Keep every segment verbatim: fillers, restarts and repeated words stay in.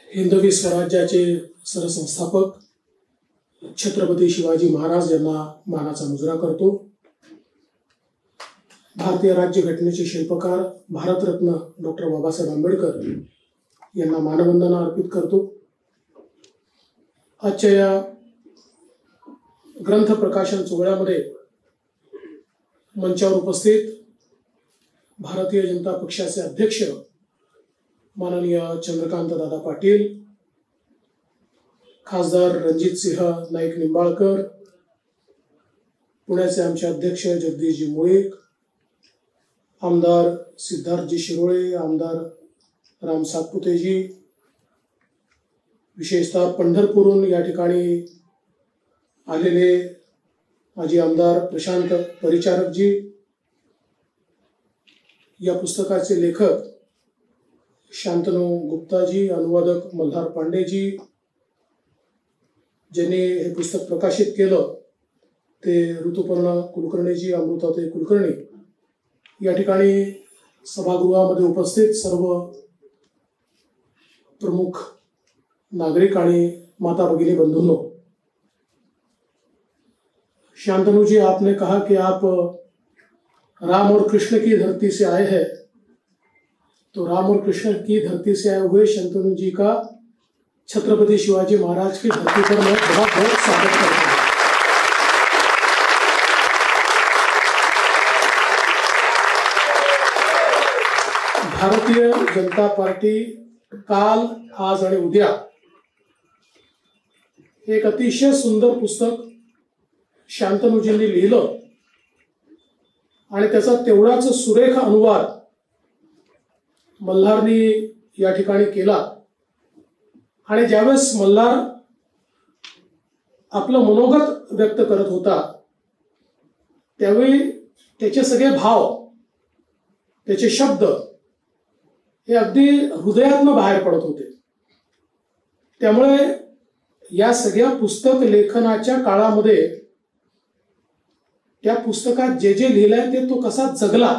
हिंदवी स्वराज्याचे सरसंस्थापक छत्रपती शिवाजी महाराज यांना मानाचा मुजरा करतो। भारतीय राज्यघटनेचे शिल्पकार भारतरत्न डॉक्टर बाबासाहेब आंबेडकर यांना मानवंदना अर्पित करतो। आजच्या या ग्रंथ प्रकाशन सोहळ्यामध्ये मंचावर उपस्थित भारतीय जनता पक्षाचे अध्यक्ष माननीय चंद्रकांत दादा पाटील, खासदार रणजित सिंह नाईक निंबाळकर, पुण्याचे आमचे अध्यक्ष जगदीशजी मुळीक, आमदार सिद्धार्थजी शिरोळे, आमदार राम सातपुतेजी, विशेषतः पंढरपूरहून या ठिकाणी आलेले माजी आमदार प्रशांत परिचारकजी, या पुस्तकाचे लेखक शांतनु गुप्ताजी, अनुवादक मल्हार पांडेजी, ज्यांनी हे पुस्तक प्रकाशित केलं ते ऋतुपर्णा कुलकर्णीजी, अमृताताई कुलकर्णी, या ठिकाणी सभागृहामध्ये उपस्थित सर्व प्रमुख नागरिक आणि माता भगिनी बंधुओं। शांतनु जी, आपने कहा कि आप राम और कृष्ण की धरती से आए हैं, तो राम और कृष्ण की धरती से आए हुए शांतनु जी का छत्रपति शिवाजी महाराज की धरती पर मैं बहुत बहुत स्वागत करता हूँ। भारतीय जनता पार्टी काल, आज आणि उद्या एक अतिशय सुंदर पुस्तक शांतनुजींनी लिहिलं आणि त्याचा तेवढाच सुरेख अनुवाद मल्हारनी या ठिकाणी केला। आणि ज्यावेळेस मल्हार आपलं मनोगत व्यक्त करत होता त्यावेळी त्याचे सगळे भाव, त्याचे शब्द हे अगदी हृदयातून बाहेर पडत होते। त्यामुळे या सगळ्या पुस्तक लेखनाच्या काळामध्ये त्या पुस्तकात जे जे लिहिलंय ते तो कसा जगला,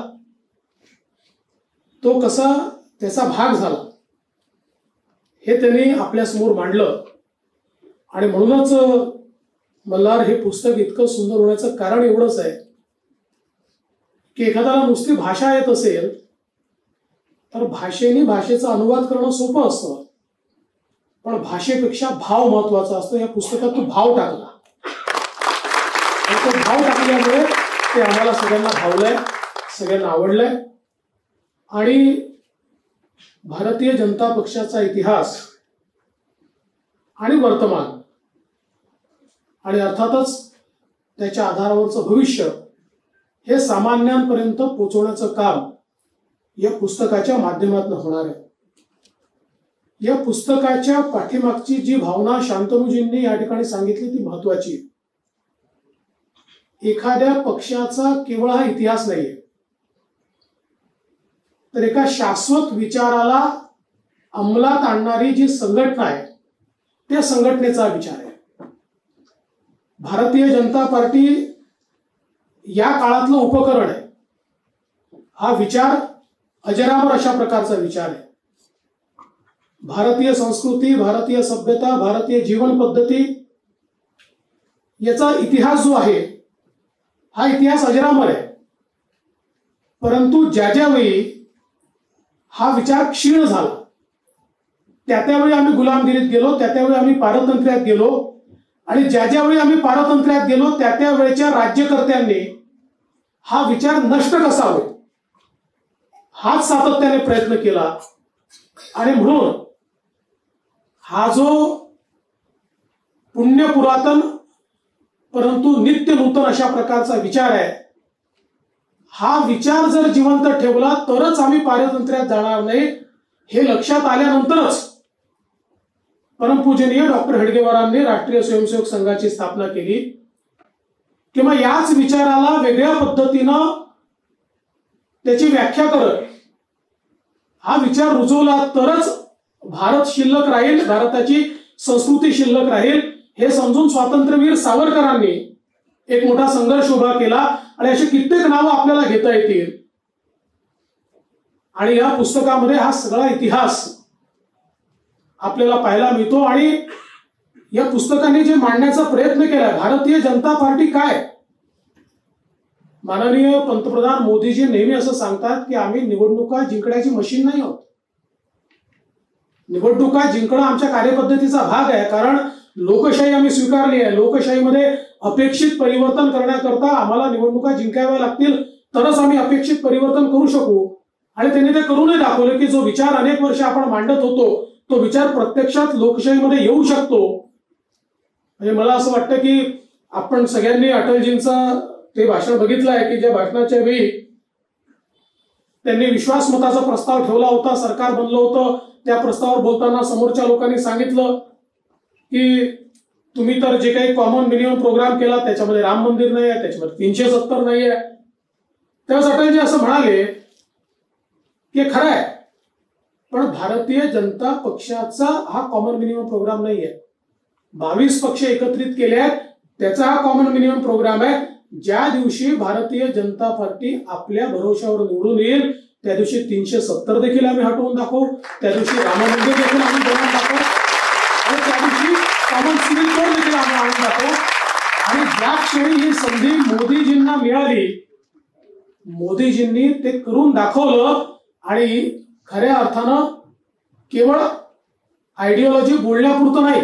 तो कसा त्याचा भाग झाला, हे त्यांनी आपल्या समोर मांडलं। आणि म्हणूनच मल्हार हे पुस्तक इतकं सुंदर होण्याचं कारण एवढंच आहे की एखाद्याला नुसती भाषा येत असेल तर भाषेने भाषेचा अनुवाद करणं सोपं असतं, पण भाषेपेक्षा भाव महत्वाचा असतो। या पुस्तकात तो भाव टाकला आणि तो भाव टाकल्यामुळे ते आम्हाला सगळ्यांना भावलंय, सगळ्यांना आवडलंय। आणि भारतीय जनता पक्षाचा इतिहास आणि वर्तमान आणि अर्थातच त्याच्या आधारावरचं भविष्य हे सामान्यांपर्यंत पोहोचवण्याचं काम या पुस्तकाच्या माध्यमातून होणार आहे। या पुस्तकाच्या पाठीमागची जी भावना शांतनुजींनी या ठिकाणी सांगितली ती महत्वाची आहे। एखाद्या पक्षाचा केवळ हा इतिहास नाहीये, तर एका शाश्वत विचाराला अंमलात आणणारी जी संघटना आहे त्या संघटनेचा विचार आहे। भारतीय जनता पार्टी या काळातलं उपकरण आहे। हा विचार अजरामर अशा प्रकारचा विचार आहे। भारतीय संस्कृती, भारतीय सभ्यता, भारतीय जीवन पद्धती याचा इतिहास जो आहे हा इतिहास अजरामर आहे। परंतु ज्या ज्यावेळी हा विचार क्षीण झाला त्या त्यावेळी आम्ही गुलामगिरीत गेलो, त्या त्यावेळी आम्ही पारतंत्र्यात गेलो, आणि ज्या ज्यावेळी आम्ही पारतंत्र्यात गेलो त्या त्यावेळेच्या राज्यकर्त्यांनी हा विचार नष्ट कसा होईल हाच सातत्याने प्रयत्न केला। आणि म्हणून हा जो पुण्य पुरातन परंतु नित्य नूतन अशा प्रकारचा विचार आहे, हा विचार जर जिवंत ठेवला तरच आम्ही पारतंत्र्यात जाणार नाही, हे लक्षात आल्यानंतरच परमपूजनीय डॉक्टर हेडगेवारांनी राष्ट्रीय स्वयंसेवक संघाची स्थापना केली। किंवा याच विचाराला वेगळ्या पद्धतीनं त्याची व्याख्या करत हा विचार रुजवला तरच भारत शिल्लक राहील, भारताची संस्कृती शिल्लक राहील, हे समजून स्वातंत्र्यवीर सावरकरांनी एक मोठा संघर्ष उभा केला। आणि अशी कित्येक नावं आपल्याला घेता येतील। आणि या पुस्तकामध्ये हा सगळा इतिहास आपल्याला पाहायला मिळतो. आणि या पुस्तकाने जे मांडण्याचा प्रयत्न केलाय, भारतीय जनता पार्टी काय. माननीय पंतप्रधान मोदीजी नेहमी असं सांगतात की आम्ही निवडणुका जिंकण्याची मशीन नाही आहोत. निवडणुका जिंकणं आमच्या कार्यपद्धतीचा भाग आहे, कारण लोकशाही आम्ही स्वीकारली आहे. लोकशाहीमध्ये अपेक्षित परिवर्तन करण्याकरता आम्हाला निवडणुका जिंकाव्या लागतील, तरच आम्ही अपेक्षित परिवर्तन करू शकू. आणि त्यांनी ते करूनही दाखवलं की जो विचार अनेक वर्ष आपण मांडत होतो तो विचार प्रत्यक्षात लोकशाहीमध्ये येऊ शकतो. म्हणजे मला असं वाटतं की आपण सगळ्यांनी अटलजींचं ते भाषण बघितलं आहे की ज्या भाषणाच्या वेळी त्यांनी विश्वासमताचा प्रस्ताव ठेवला होता, सरकार बनलं होतं. त्या प्रस्तावावर बोलताना समोरच्या लोकांनी सांगितलं की तुम्ही तर जे काही कॉमन मिनिमम प्रोग्राम केला त्याच्यामध्ये राम मंदिर नाही आहे, त्याच्यामध्ये तीनशे सत्तर नाही आहे. त्यावेळेस अटलजी असं म्हणाले की खरं आहे, पण भारतीय जनता पक्षाचा हा कॉमन मिनिमम प्रोग्राम नाही आहे. बावीस पक्ष एकत्रित केले आहेत, त्याचा हा कॉमन मिनिमम प्रोग्राम आहे. ज्या दिवशी भारतीय जनता पार्टी आपल्या भरोशावर निवडून येईल त्या दिवशी तीनशे सत्तर देखील आम्ही हटवून दाखवू, त्या दिवशी राम मंदिर देखील आम्ही बनवून दाखवू, आणि त्या दिवशी कॉमन सिव्हिल कोड देखील आम्ही आणून दाखवू. आणि ज्या क्षणी ही संधी मोदीजींना मिळाली, मोदीजींनी ते करून दाखवलं. आणि खऱ्या अर्थानं केवळ आयडिओलॉजी बोलण्यापुरतं नाही,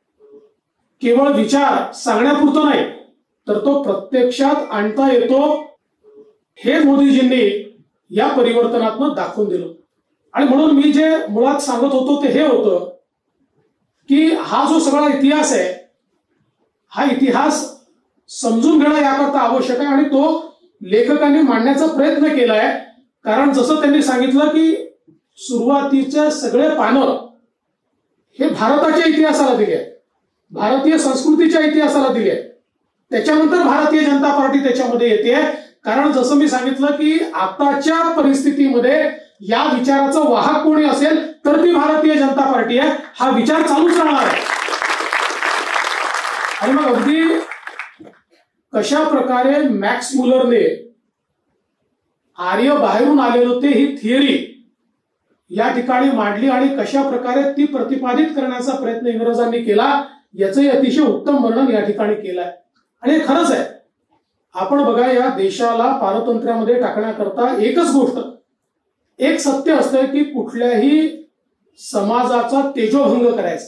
केवळ विचार सांगण्यापुरतं नाही, तर तो प्रत्यक्षात आणता येतो हे मोदीजींनी या परिवर्तनातनं दाखवून दिलं. आणि म्हणून मी जे मुळात सांगत होतो ते हे होतं की हा जो सगळा इतिहास आहे, हा इतिहास समजून घेणं याकरता आवश्यक आहे. आणि तो लेखकांनी मांडण्याचा प्रयत्न केलाय, कारण जसं त्यांनी सांगितलं की सुरुवातीचे सगळे पानं हे भारताच्या इतिहासाला दिले आहे, भारतीय संस्कृतीच्या इतिहासाला दिले आहे. त्याच्यानंतर भारतीय जनता पार्टी त्याच्यामध्ये येते, कारण जसं मी सांगितलं की आताच्या परिस्थितीमध्ये या विचाराचं वाहक कोणी असेल तर ती भारतीय जनता पार्टी आहे. हा विचार चालूच राहणार आहे. आणि मग अगदी कशा प्रकारे मॅक्स मुलरने आर्य बाहेरून आलेले होते ही थिअरी या ठिकाणी मांडली, आणि कशा प्रकारे ती प्रतिपादित करण्याचा प्रयत्न इंग्रजांनी केला याचंही अतिशय उत्तम वर्णन या ठिकाणी केलंय. आणि हे खरंच आहे. आपण बघा, या देशाला पारतंत्र्यामध्ये टाकण्याकरता एकच गोष्ट, एक सत्य असतं की कुठल्याही समाजाचा तेजोभंग करायचा,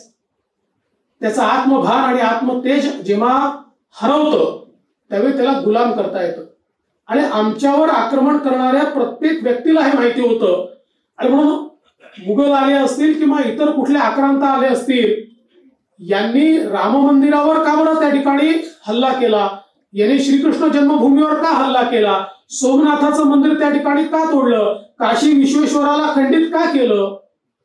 त्याचा आत्मभान आणि आत्मतेज जेव्हा हरवतं त्यावेळी त्याला गुलाम करता येतं. आणि आमच्यावर आक्रमण करणाऱ्या प्रत्येक व्यक्तीला हे माहिती होतं. आणि म्हणून मुघल आले असतील किंवा इतर कुठले आक्रांत आले असतील, यांनी राम मंदिरावर का बरं त्या ठिकाणी हल्ला केला, यांनी श्रीकृष्ण जन्मभूमीवर का हल्ला केला, सोमनाथाचं मंदिर त्या ठिकाणी का तोडलं, काशी विश्वेश्वराला खंडित का केलं.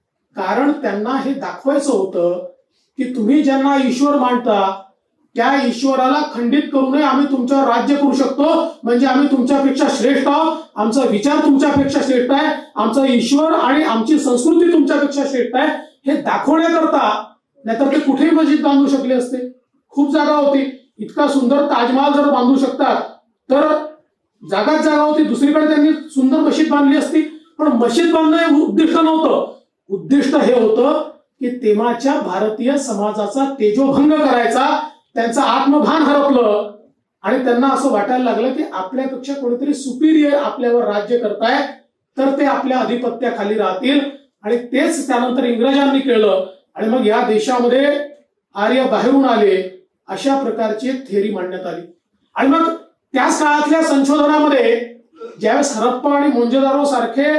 कारण त्यांना हे दाखवायचं होतं की तुम्ही ज्यांना ईश्वर मानता त्या ईश्वराला खंडित करू नये, आम्ही तुमच्यावर राज्य करू शकतो, म्हणजे आम्ही तुमच्यापेक्षा श्रेष्ठ आहोत, आमचा विचार तुमच्यापेक्षा श्रेष्ठ आहे, आमचा ईश्वर आणि आमची संस्कृती तुमच्यापेक्षा श्रेष्ठ आहे, हे दाखवण्याकरता. नाहीतर ते कुठेही मस्जिद बांधू शकले असते, खूप जागा होती. इतका सुंदर ताजमहाल जर बांधू शकतात तर जागाच जागा होती, दुसरीकडे त्यांनी सुंदर मशीद बांधली असती. पण मशीद बांधणं हे उद्दिष्ट नव्हतं. उद्दिष्ट हे होतं की तेव्हाच्या भारतीय समाजाचा तेजोभंग करायचा, त्यांचं आत्मभान हरपलं आणि त्यांना असं वाटायला लागलं की आपल्यापेक्षा कोणीतरी सुपिरियर आपल्यावर राज्य करताय, तर ते आपल्या अधिपत्याखाली राहतील. आणि तेच त्यानंतर इंग्रजांनी केलं. आणि मग या देशामध्ये आर्य बाहेरून आले, अशा प्रकारची थेअरी मांडण्यात आली. आणि मग त्याच काळातल्या संशोधनामध्ये ज्यावेळेस हरप्पा आणि मोंजेदारो सारखे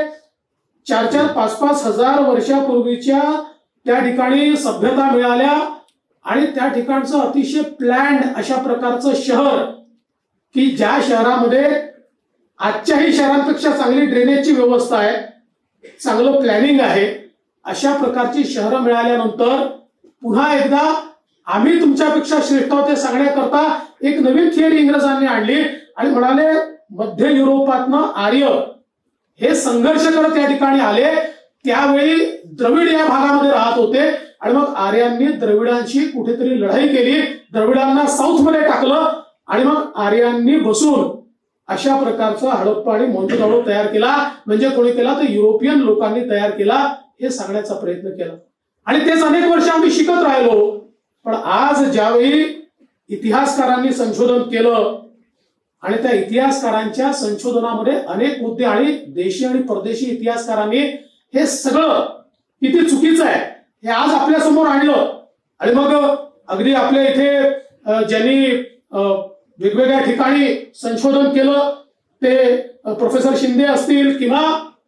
चार चार पाच पाच हजार वर्षापूर्वीच्या त्या ठिकाणी सभ्यता मिळाल्या, आणि त्या ठिकाणचं अतिशय प्लॅन्ड अशा प्रकारचं शहर की ज्या शहरामध्ये आजच्याही शहरांपेक्षा चांगली ड्रेनेजची व्यवस्था आहे, चांगलं प्लॅनिंग आहे, अशा प्रकारची शहरं मिळाल्यानंतर पुन्हा एकदा आम्ही तुमच्यापेक्षा श्रेष्ठ आहोत हे सांगण्याकरता एक नवीन थिअरी इंग्रजांनी आणली आणि म्हणाले मध्य युरोपातनं आर्य हे संघर्ष करत या ठिकाणी आले. त्यावेळी द्रविड या भागामध्ये राहत होते आणि मग आर्यांनी द्रविडांशी कुठेतरी लढाई केली, द्रविडांना साऊथ मध्ये टाकलं आणि मग आर्यांनी बसून अशा प्रकारचा हडप्पा आणि मोहनजोदडो तयार केला. म्हणजे कोणी केला तर युरोपियन लोकांनी तयार केला, हे सांगण्याचा प्रयत्न केला. आणि तेच अनेक वर्ष आम्ही शिकत राहिलो. पण आज ज्यावेळी इतिहासकारांनी संशोधन केलं आणि त्या इतिहासकारांच्या संशोधनामध्ये अनेक मुद्दे आणि देशी आणि परदेशी इतिहासकारांनी हे सगळं किती चुकीचं आहे हे आज आपल्या समोर आणलं. आणि मग अगदी आपल्या इथे ज्यांनी वेगवेगळ्या ठिकाणी संशोधन केलं ते प्रोफेसर शिंदे असतील किंवा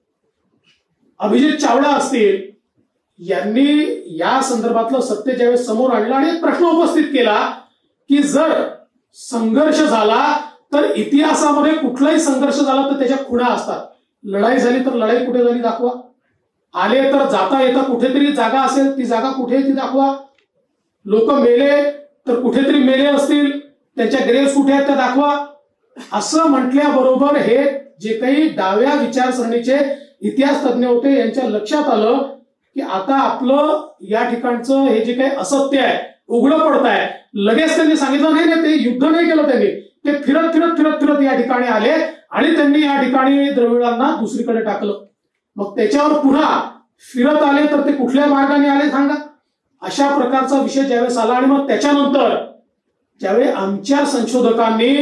अभिजित चावडा असतील, यांनी या संदर्भातलं सत्य ज्यावेळेस समोर आणलं आणि एक प्रश्न उपस्थित केला की जर संघर्ष झाला तर इतिहासामध्ये कुठलाही संघर्ष झाला तर त्याच्या खुणा असतात. लढाई झाली तर लढाई कुठे झाली दाखवा, आले तर जाता येता कुठेतरी जागा असेल ती जागा कुठे ती दाखवा, लोक मेले तर कुठेतरी मेले असतील त्यांच्या ग्रेव्स कुठे आहेत त्या दाखवा. असं म्हटल्याबरोबर हे जे काही डाव्या विचारसरणीचे इतिहास तज्ञ होते यांच्या लक्षात आलं की आता आपलं या ठिकाणचं हे जे काही असत्य आहे उघडं पडत आहे. लगेच त्यांनी सांगितलं नाही नाही ते युद्ध नाही केलं, त्यांनी ते फिरत फिरत फिरत फिरत या ठिकाणी आले आणि त्यांनी या ठिकाणी द्रविडांना दुसरीकडे टाकलं. मग त्याच्यावर पुन्हा फिरत आले तर ते कुठल्या मार्गाने आले सांगा. अशा प्रकारचा विषय ज्यावेळेस आला आणि मग त्याच्यानंतर ज्यावेळी आमच्या संशोधकांनी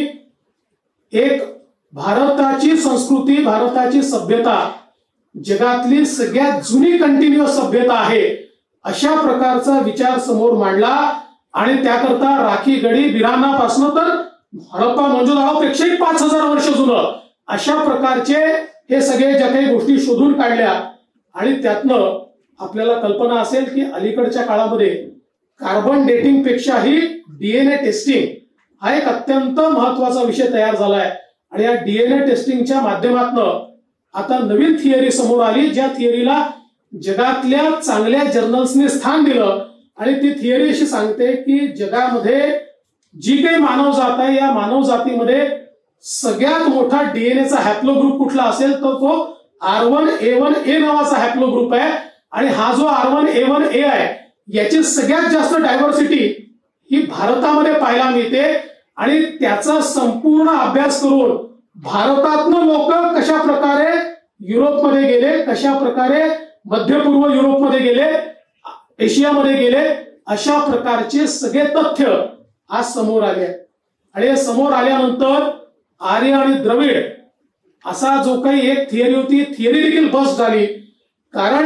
एक भारताची संस्कृती, भारताची सभ्यता जगातली सगळ्यात जुनी कंटिन्युअस सभ्यता आहे अशा प्रकारचा विचार समोर मांडला आणि त्याकरता राखी गडी बिरानापासून तर हडप्पा मोहनजोदडोपेक्षाही पाच हजार वर्ष जुनं अशा प्रकारचे हे सगळे ज्या काही गोष्टी शोधून काढल्या. आणि त्यातनं आपल्याला कल्पना असेल की अलीकडच्या काळामध्ये कार्बन डेटिंग पेक्षाही डीएनए टेस्टिंग हा एक अत्यंत महत्वाचा विषय तयार झालाय. आणि या डीएनए टेस्टिंगच्या माध्यमातून आता नवीन थिअरी समोर आली, ज्या थिअरीला जगातल्या चांगल्या जर्नल्सने स्थान दिलं. आणि ती थिअरी अशी सांगते की जगामध्ये जी काही मानव जात आहे या मानव जातीमध्ये सगळ्यात मोठा डीएनएचा हॅप्लो ग्रुप कुठला असेल तर तो R one A one A नावाचा हॅप्लो ग्रुप आहे. आणि हा जो R one A one A आहे याची सगळ्यात जास्त डायव्हर्सिटी ही भारतामध्ये पाहायला मिळते. आणि त्याचा संपूर्ण अभ्यास करून भारतातनं लोक कशा प्रकारे युरोपमध्ये गेले, कशा प्रकारे मध्य पूर्व युरोपमध्ये गेले, एशियामध्ये गेले, अशा प्रकारचे सगळे तथ्य आज समोर आले. आणि हे समोर आल्यानंतर आर्य आणि द्रविड असा जो काही एक थिअरी होती थिअरी देखील बस्ट झाली. कारण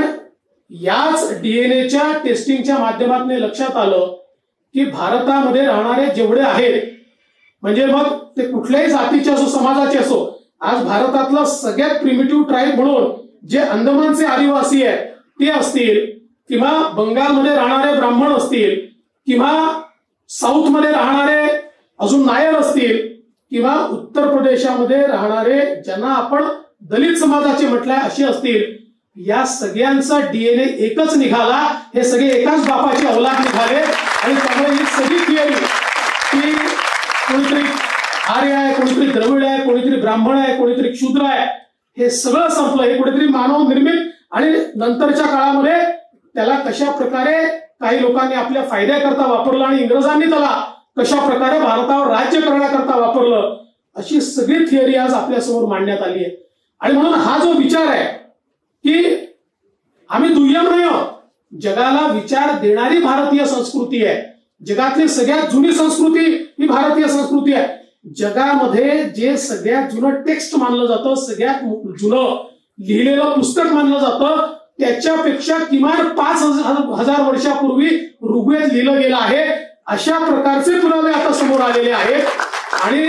याच डीएनएच्या टेस्टिंगच्या माध्यमातून लक्षात आलं की भारतामध्ये राहणारे जेवढे आहेत म्हणजे मग ते कुठल्याही जातीचे असो, समाजाचे असो, आज भारतातला सगळ्यात प्रिमिटिव्ह ट्राईब म्हणून जे अंदमानचे आदिवासी आहेत ते असतील किंवा बंगालमध्ये राहणारे ब्राह्मण असतील किंवा साऊथ मध्ये राहणारे अजून नायर असतील किंवा उत्तर प्रदेशामध्ये राहणारे ज्यांना आपण दलित समाजाचे म्हटलंय असे असतील, या सगळ्यांचा डीएनए एकच निघाला. हे सगळे एकाच बापाचे औलाद निघाले. आणि त्यामुळे ही सगळी थिअरी की कोणीतरी आर्य आहे, कोणीतरी द्रविड आहे, कोणीतरी ब्राह्मण आहे, कोणीतरी क्षुद्र आहे, हे सगळं संपलं. हे कुठेतरी मानव निर्मित आणि नंतरच्या काळामध्ये त्याला कशा प्रकारे काही लोकांनी आपल्या फायद्याकरता वापरलं आणि इंग्रजांनी त्याला कशा प्रकारे भारतावर राज्य करण्याकरता वापरलं, अशी सगळी थिअरी आज आपल्यासमोर मांडण्यात आली आहे. आणि म्हणून हा जो विचार आहे की आम्ही दुय्यम नाही आहोत, जगाला विचार देणारी भारतीय संस्कृती आहे, जगातली सगळ्यात जुनी संस्कृती ही भारतीय संस्कृती आहे. जगामध्ये जे सगळ्यात जुनं टेक्स्ट मानलं जातं, सगळ्यात जुनं लिहिलेलं पुस्तक मानलं जातं, त्याच्यापेक्षा किमान पाच हजार वर्षापूर्वी ऋग्वेद लिहिलं गेलं आहे. अशा प्रकारचे पुरावे आता समोर आलेले आहेत. आणि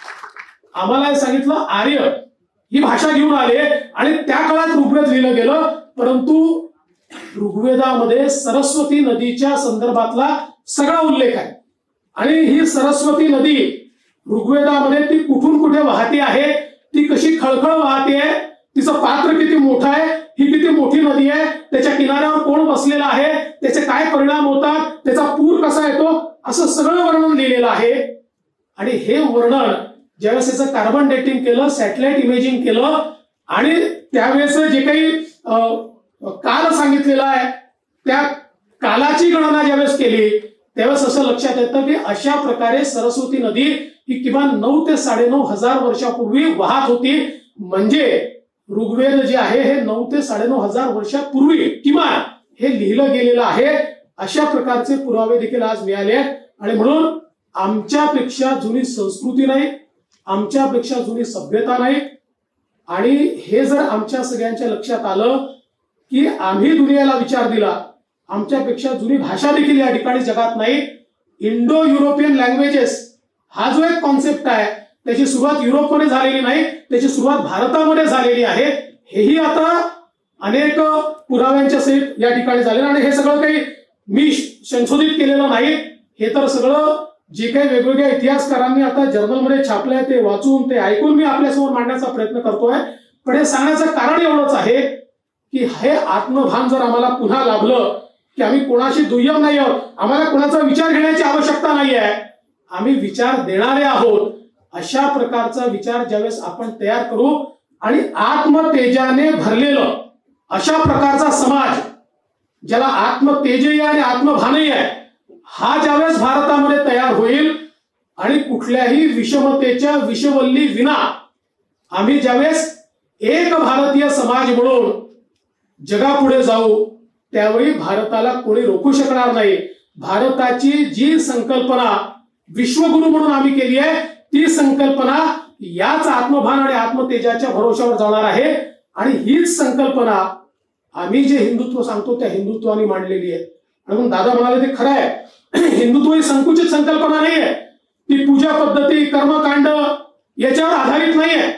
आम्हाला सांगितलं आर्य ही भाषा घेऊन आले आणि त्या काळात ऋग्वेद लिहिलं गेलं. परंतु ऋग्वेदामध्ये सरस्वती नदीच्या संदर्भातला सगळा उल्लेख आहे. आणि ही सरस्वती नदी ऋग्वेदामध्ये ती कुठून कुठे वाहते आहे, ती कशी खळखळ वाहते आहे, तिचं पात्र किती मोठं आहे, ही किती मोठी नदी आहे, त्याच्या किनाऱ्यावर कोण बसलेला आहे, त्याचे काय परिणाम होतात, त्याचा पूर कसा येतो, असं सगळं वर्णन लिहिलेलं आहे. आणि हे वर्णन ज्यावेळेस त्याचं कार्बन डेटिंग केलं, सॅटेलाइट इमेजिंग केलं आणि त्यावेळेस जे काही काल सांगितलेला आहे त्या कालाची गणना ज्यावेळेस केली त्यावेळेस असं लक्षात येतं की अशा प्रकारे सरस्वती नदी ही किमान नऊ ते साडेनऊ हजार वर्षापूर्वी वाहत होती. म्हणजे ऋग्वेद जे आहे हे नऊ ते साडेनऊ हजार वर्षापूर्वी किमान हे लिहिलं गेलेलं आहे अशा प्रकारचे पुरावे देखील आज मिळाले आहेत. आणि म्हणून आमच्यापेक्षा जुनी संस्कृती नाही, आमच्यापेक्षा जुनी सभ्यता नाही. आणि हे जर आमच्या सगळ्यांच्या लक्षात आलं की आम्ही दुनियेला विचार दिला, आमच्यापेक्षा जुनी भाषा देखील या ठिकाणी जगात नाही. इंडो युरोपियन लँग्वेजेस हा जो एक कॉन्सेप्ट आहे त्याची सुरुवात युरोपमध्ये झालेली नाही, त्याची सुरुवात भारतामध्ये झालेली आहे. हेही आता अनेक पुराव्यांच्या सहित या ठिकाणी झालेलं. आणि हे सगळं काही मी संशोधित केलेलं नाही, हे तर सगळं जे काही वेगवेगळ्या इतिहासकारांनी आता जर्नलमध्ये छापलंय ते वाचून ते ऐकून मी आपल्यासमोर मांडण्याचा प्रयत्न करतोय. पण हे सांगण्याचं कारण एवढंच आहे की हे आत्मभान जर आम्हाला पुन्हा लाभलं की आम्ही कोणाशी दुय्यम नाही आहोत, आम्हाला कोणाचा विचार घेण्याची आवश्यकता नाही आहे, आम्ही विचार देणारे आहोत. अशा प्रकारचा विचार ज्यावेळेस आपण तयार करू आणि आत्मतेजाने भरलेलं अशा प्रकारचा समाज ज्याला आत्मतेजही आणि आत्मभानही आहे, हा ज्यावेळेस भारतामध्ये तयार होईल आणि कुठल्याही विषमतेच्या विषवल्ली विना आम्ही ज्यावेळेस एक भारतीय समाज म्हणून जगापुढे जाऊ, त्यावेळी भारताला कोणी रोखू शकणार नाही. भारताची जी संकल्पना विश्वगुरु म्हणून आम्ही केली आहे ती संकल्पना याच आत्मभान आणि आत्मतेजाच्या भरोशावर जाणार आहे. आणि हीच संकल्पना आम्ही जे हिंदुत्व सांगतो त्या हिंदुत्वाने मांडलेली आहे. म्हणून दादा म्हणाले ते खरं आहे, हिंदुत्व ही संकुचित संकल्पना नाही आहे, ती पूजा पद्धती कर्मकांड याच्यावर आधारित नाही आहे,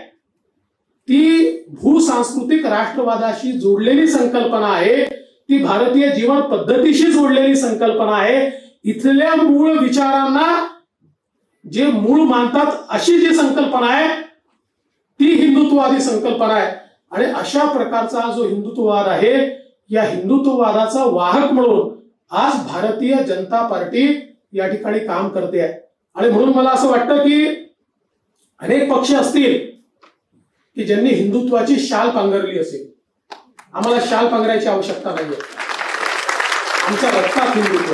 ती भूसांस्कृतिक राष्ट्रवादाशी जोडलेली संकल्पना आहे, ती भारतीय जीवन पद्धतीशी जोडलेली संकल्पना आहे. इथल्या मूळ विचारांना जे मूळ मानतात अशी जी संकल्पना आहे ती हिंदुत्ववादी संकल्पना आहे. आणि अशा प्रकारचा जो हिंदुत्ववाद आहे, या हिंदुत्ववादाचा वाहक म्हणून आज भारतीय जनता पार्टी या ठिकाणी काम करते आहे. आणि म्हणून मला असं वाटतं की अनेक पक्ष असतील की ज्यांनी हिंदुत्वाची शाल पांघरली असेल. आम्हाला शाल पांघरायची आवश्यकता नाहीये, आमच्या रक्तात हिंदुत्व,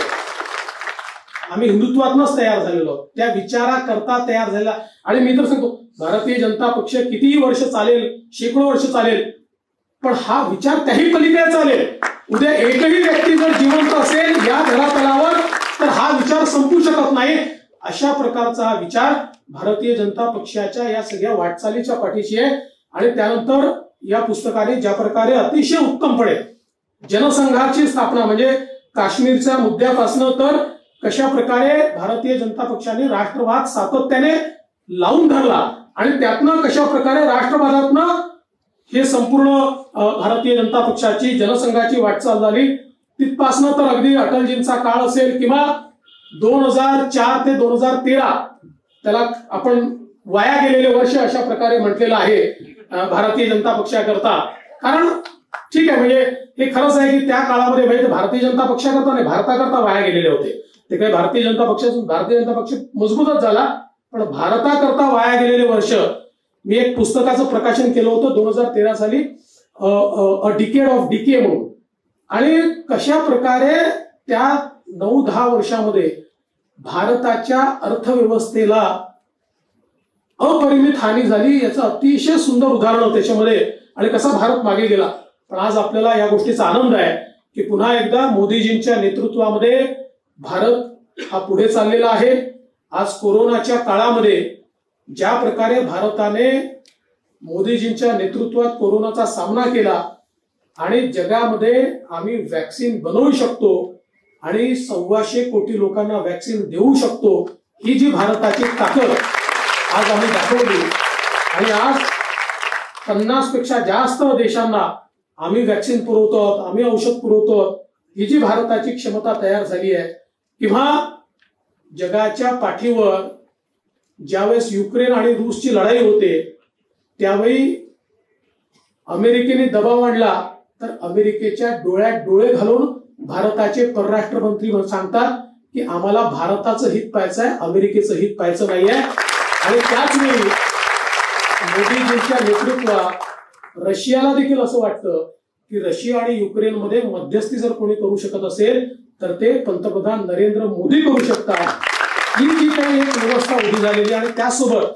आम्ही हिंदुत्वातूनच तयार झालेलो आहोत, त्या विचाराकरता तयार झालेला. आणि मी तर सांगतो भारतीय जनता पक्ष कितीही वर्ष चालेल, शेकडो वर्ष चालेल, पण हा विचार त्याही पलीकडे चालेल. उद्या एकही व्यक्ती जर जिवंत असेल या धरातलावर तर हा विचार संपू शकत नाही. अशा प्रकारचा हा विचार भारतीय जनता पक्षाच्या या सगळ्या वाटचालीच्या पाठीशी आहे. आणि त्यानंतर या पुस्तकाने ज्या प्रकारे अतिशय उत्तमपणे जनसंघाची स्थापना, म्हणजे काश्मीरच्या मुद्द्यापासून तर कशा प्रकारे भारतीय जनता पक्षाने राष्ट्रवाद सातत्याने लावून धरला आणि त्यातनं कशा प्रकारे राष्ट्रवादातनं हे संपूर्ण भारतीय जनता पक्षाची जनसंघाची वाटचाल झाली, तिथपासनं तर अगदी अटलजींचा काळ असेल किंवा दोन हजार चार ते दोन हजार तेरा त्याला आपण वाया गेलेले वर्ष अशा प्रकारे म्हटलेलं आहे भारतीय जनता पक्षाकरता. कारण ठीक आहे, म्हणजे हे खरंच आहे की त्या काळामध्ये म्हणजे भारतीय जनता पक्षाकरता नाही, भारताकरता वाया गेलेले होते. ते काही भारतीय जनता पक्षातून भारतीय जनता पक्ष मजबूतच झाला, पण भारताकरता वाया गेलेले वर्ष. मी एक पुस्तकाचं प्रकाशन केलं होतं दोन हजार तेरा साली, अ डिकेड ऑफ डिके म्हणून. आणि कशा प्रकारे त्या नऊ दहा वर्षामध्ये भारताच्या अर्थव्यवस्थेला अपरिमित हानी झाली याचं अतिशय सुंदर उदाहरण त्याच्यामध्ये, आणि कसा भारत मागे गेला. पण आज आपल्याला या गोष्टीचा आनंद आहे की पुन्हा एकदा मोदीजींच्या नेतृत्वामध्ये भारत हा पुढे चाललेला आहे. आज कोरोनाच्या काळामध्ये ज्या प्रकारे भारताने मोदीजींच्या नेतृत्वात कोरोनाचा सामना केला आणि जगामध्ये आम्ही वॅक्सिन बनवू शकतो आणि सव्वाशे कोटी लोकांना वॅक्सिन देऊ शकतो, ही जी भारताची ताकद आज आम्ही दाखवली. आणि आज पन्नास पेक्षा जास्त देशांना आम्ही वॅक्सिन पुरवतो आहोत, आम्ही औषध पुरवतो आहोत, ही जी भारताची क्षमता तयार झाली आहे. किंवा जगाच्या पाठीवर ज्यावेळेस युक्रेन आणि रूसची लढाई होते त्यावेळी अमेरिकेने दबाव आणला तर अमेरिकेच्या डोळ्यात डोळे घालून भारताचे परराष्ट्र मंत्री सांगतात की आम्हाला भारताचं हित पाहायचं आहे, अमेरिकेचं हित पाहायचं नाहीये. आणि त्याच वेळी मोदीजींच्या नेतृत्वात रशियाला देखील असं वाटतं की रशिया आणि युक्रेनमध्ये मध्यस्थी जर कोणी करू शकत असेल तर ते पंतप्रधान नरेंद्र मोदी करू शकतात. ही जी काही एक व्यवस्था उभी झालेली. आणि त्यासोबत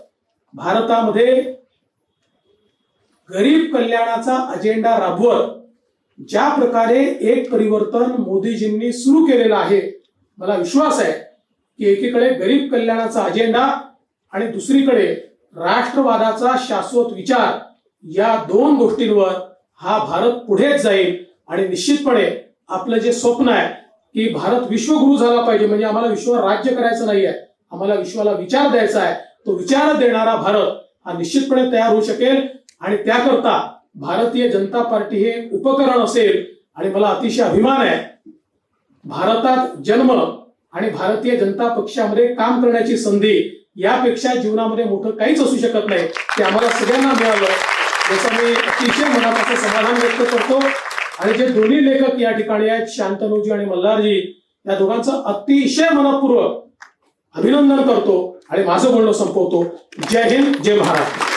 भारतामध्ये गरीब कल्याणाचा अजेंडा राबवत ज्या प्रकारे एक परिवर्तन मोदीजींनी सुरू केलेलं आहे, मला विश्वास आहे की एकीकडे गरीब कल्याणाचा अजेंडा आणि दुसरीकडे राष्ट्रवादाचा शाश्वत विचार, या दोन गोष्टींवर हा भारत पुढेच जाईल. आणि निश्चितपणे आपलं जे स्वप्न आहे की भारत विश्वगुरु झाला पाहिजे, म्हणजे आम्हाला विश्वावर राज्य करायचं नाहीये, आम्हाला विश्वाला विचार द्यायचा आहे, तो विचार देणारा भारत हा निश्चितपणे तयार होऊ शकेल. आणि त्याकरता भारतीय जनता पार्टी हे उपकरण असेल. आणि मला अतिशय अभिमान आहे, भारतात जन्म आणि भारतीय जनता पक्षामध्ये काम करण्याची संधी यापेक्षा जीवनामध्ये मोठं काहीच असू शकत नाही. ते आम्हाला सगळ्यांना मिळालं, याचं मी अतिशय मनापासून समाधान व्यक्त करतो. आणि जे दोन्ही लेखक या ठिकाणी आहेत, शांतनुजी आणि मल्हारजी, या दोघांचं अतिशय मनपूर्वक अभिनंदन करतो आणि माझं बोलणं संपवतो. जय हिंद, जय महाराष्ट्र.